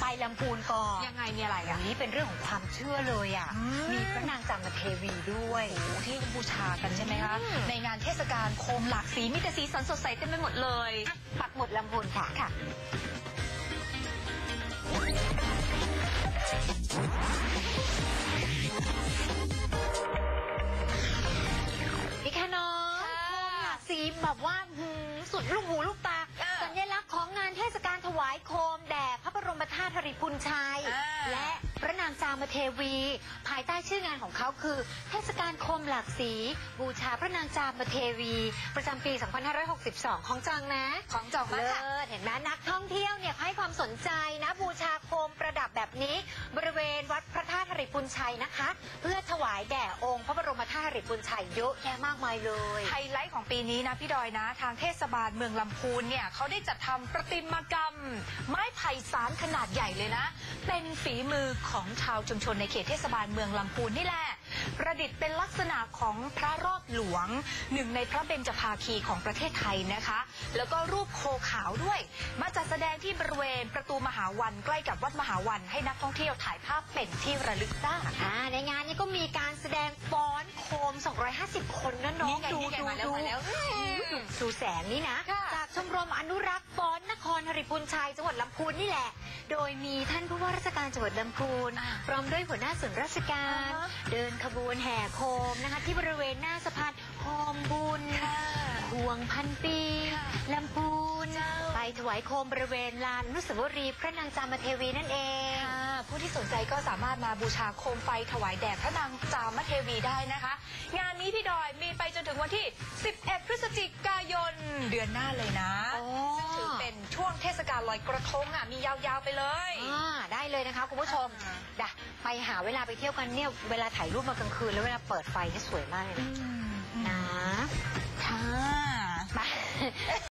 ลำพูนก่อนยังไงมีอะไรอ่ะนี้เป็นเรื่องของความเชื่อเลยอ่ะมีพระนางจามเทวีด้วยที่บูชากันใช่ไหมคะในงานเทศกาลโคมหลากสีมีแต่สีสันสดใสเต็มไปหมดเลยปักหมุดลำพูนค่ะนี่ค่ะน้องโคมหลากสีแบบว่าสุดลูกหูลูกตาสัญลักษณ์ของงานเทศกาลถวายโคมแด่พระบรมธาตุธริพุนชัยและพระนางจามเทวีภายใต้ชื่องานของเขาคือเทศกาลโคมหลากสีบูชาพระนางจามเทวีประจำปี 2562 ของจังนะของจองมากเห็นไหมนักท่องเที่ยวเนี่ยให้ความสนใจนะบูชาโคมประดับแบบนี้บริเวณวัดพระธาตุธริพุนชัยนะคะเพื่อถวายแด่องค์พระบรมธาตุธริพุนชัยเยอะแยะมากมายเลยไฮไลท์ของปีนี้นะพี่ดอยนะทางเทศบาลเมืองลำพูนเนี่ยเขาได้จัดทำประติมากรรมไม้ไผ่สารขนาดใหญ่เลยนะเป็นฝีมือของชาวชุมชนในเขตเทศบาลเมืองลำพูนนี่แหละประดิษฐ์เป็นลักษณะของพระรอดหลวงหนึ่งในพระเบญจภาคีของประเทศไทยนะคะแล้วก็รูปโคขาวด้วยมาจัดแสดงที่บริเวณประตูมหาวันใกล้กับวัดมหาวันให้นักท่องเที่ยวถ่ายภาพเป็นที่ระลึกได้ในงานนี้ก็มีการแสดงฟ้อนโคม250 คนนะน้องดูแสงนี้นะจากชมรมอนุรักษ์ฟ้อนนครธริพุนชัยจังหวัดลำพูนนี่แหละโดยมีท่านผู้ว่าราชการจังหวัดลำพูนพร้อมด้วยหัวหน้าส่วนราชการเดินขบวนแห่โคมนะคะที่บริเวณหน้าสะพานโคมบุญพวงพันปีลำพูนไปถวายโคมบริเวณลานอนุสาวรีย์พระนางจามเทวีนั่นเองผู้ที่สนใจก็สามารถมาบูชาโคมไฟถวายแด่พระนางจามเทวีได้นะคะงานนี้พี่ดอยมีไปจนถึงวันที่11 พฤศจิกายนเดือนหน้าเลยนะซึ่งถือเป็นช่วงเทศกาลลอยกระทงมียาวๆไปเลยได้เลยนะคะคุณผู้ชมไปหาเวลาไปเที่ยวกันเนี่ยเวลาถ่ายรูปมากลางคืนแล้วเวลาเปิดไฟนี่สวยมากเลยนะค่ะ